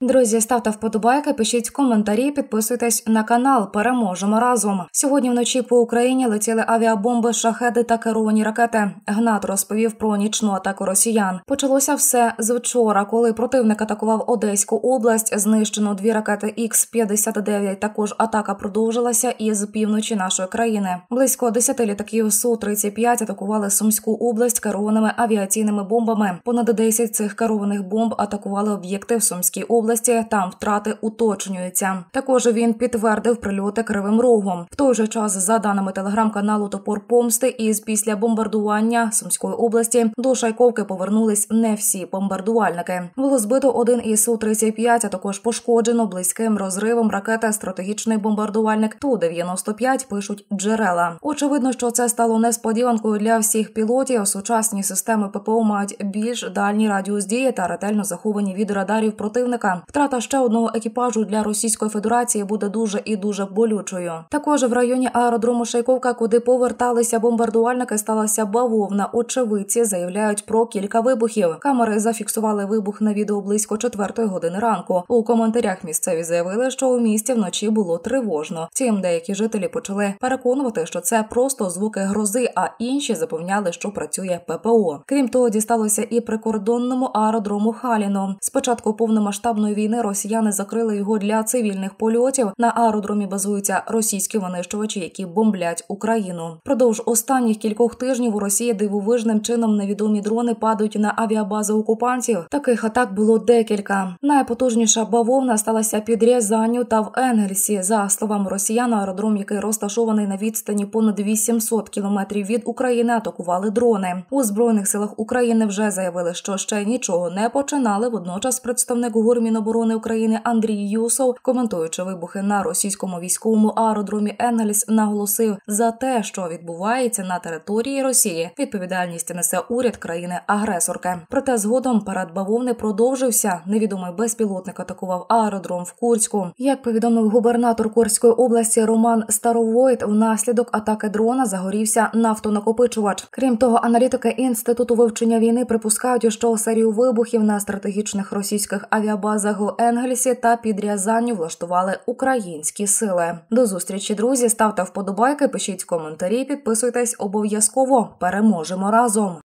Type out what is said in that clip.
Друзі, ставте вподобайки, пишіть коментарі, підписуйтесь на канал. Переможемо разом. Сьогодні вночі по Україні летіли авіабомби, шахеди та керовані ракети. Гнат розповів про нічну атаку росіян. Почалося все з вчора, коли противник атакував Одеську область. Знищено 2 ракети Х-59. Також атака продовжилася і з півночі нашої країни. Близько 10 літаків Су-35 атакували Сумську область керованими авіаційними бомбами. Понад 10 цих керованих бомб атакували об'єкти в Сумській області. Там втрати уточнюються. Також він підтвердив прильоти Кривим Рогом. В той же час, за даними телеграм-каналу «Топор помсти», із після бомбардування Сумської області до Шайковки повернулись не всі бомбардувальники. Було збито 1 із Су-35, а також пошкоджено близьким розривом ракети стратегічний бомбардувальник Ту-95, пишуть джерела. Очевидно, що це стало несподіванкою для всіх пілотів. Сучасні системи ППО мають більш дальній радіус дії та ретельно заховані від радарів противника. Втрата ще одного екіпажу для Російської Федерації буде дуже і дуже болючою. Також в районі аеродрому Шайковка, куди поверталися бомбардувальники, сталася бавовна. Очевидці заявляють про кілька вибухів. Камери зафіксували вибух на відео близько 4 години ранку. У коментарях місцеві заявили, що у місті вночі було тривожно. Втім, деякі жителі почали переконувати, що це просто звуки грози, а інші запевняли, що працює ППО. Крім того, дісталося і прикордонному аеродрому Халіно. Спочатку повномасштабної війни росіяни закрили його для цивільних польотів. На аеродромі базуються російські винищувачі, які бомблять Україну. Продовж останніх кількох тижнів у Росії дивовижним чином невідомі дрони падають на авіабази окупантів. Таких атак було декілька. Найпотужніша бавовна сталася під Рязанню та в Енгельсі. За словами росіян, аеродром, який розташований на відстані понад 800 кілометрів від України, атакували дрони. У Збройних силах України вже заявили, що ще нічого не починали. Водночас представник ГУР Міноборони України Андрій Юсов, коментуючи вибухи на російському військовому аеродромі Енгельс, наголосив: за те, що відбувається на території Росії, відповідальність несе уряд країни-агресорки. Проте згодом парад бавовни продовжився. Невідомий безпілотник атакував аеродром в Курську. Як повідомив губернатор Курської області Роман Старовойт, внаслідок атаки дрона загорівся нафтонакопичувач. Крім того, аналітики Інституту вивчення війни припускають, що серію вибухів на стратегічних російських авіабазах у Енгельсі та під Рязанню влаштували українські сили. До зустрічі, друзі. Ставте вподобайки, пишіть коментарі, підписуйтесь обов'язково. Переможемо разом!